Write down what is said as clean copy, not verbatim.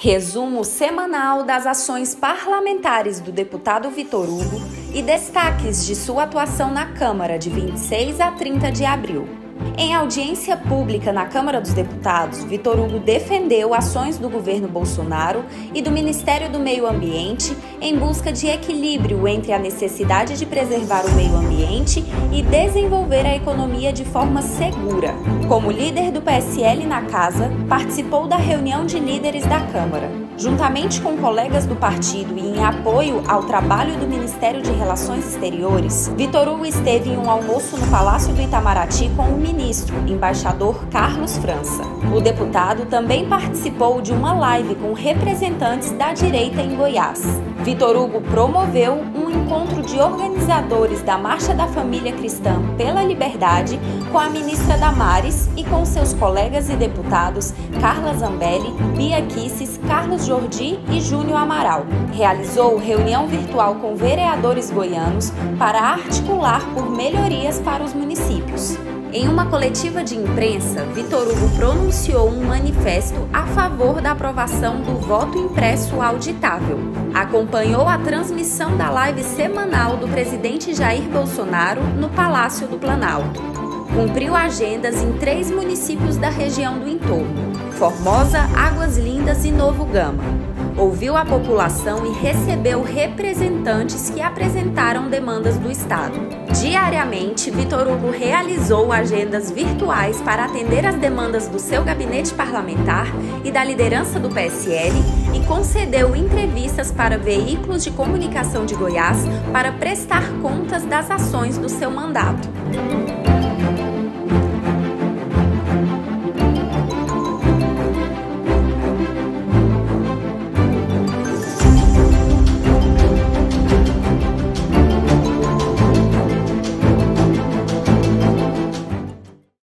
Resumo semanal das ações parlamentares do deputado Vitor Hugo e destaques de sua atuação na Câmara de 26 a 30 de abril. Em audiência pública na Câmara dos Deputados, Vitor Hugo defendeu ações do governo Bolsonaro e do Ministério do Meio Ambiente em busca de equilíbrio entre a necessidade de preservar o meio ambiente e desenvolver a economia de forma segura. Como líder do PSL na Casa, participou da reunião de líderes da Câmara. Juntamente com colegas do partido e em apoio ao trabalho do Ministério de Relações Exteriores, Vitor Hugo esteve em um almoço no Palácio do Itamaraty com o ministro, embaixador Carlos França. O deputado também participou de uma live com representantes da direita em Goiás. Vitor Hugo promoveu um encontro de organizadores da Marcha da Família Cristã pela Liberdade com a ministra Damares e com seus colegas e deputados Carla Zambelli, Bia Kicis, Carlos Jordi e Júnior Amaral. Realizou reunião virtual com vereadores goianos para articular por melhorias para os municípios. Em uma coletiva de imprensa, Vitor Hugo pronunciou um manifesto a favor da aprovação do voto impresso auditável. Acompanhou a transmissão da live semanal do presidente Jair Bolsonaro no Palácio do Planalto. Cumpriu agendas em 3 municípios da região do entorno: Formosa, Águas Lindas e Novo Gama. Ouviu a população e recebeu representantes que apresentaram demandas do Estado. Diariamente, Vitor Hugo realizou agendas virtuais para atender às demandas do seu gabinete parlamentar e da liderança do PSL e concedeu entrevistas para veículos de comunicação de Goiás para prestar contas das ações do seu mandato.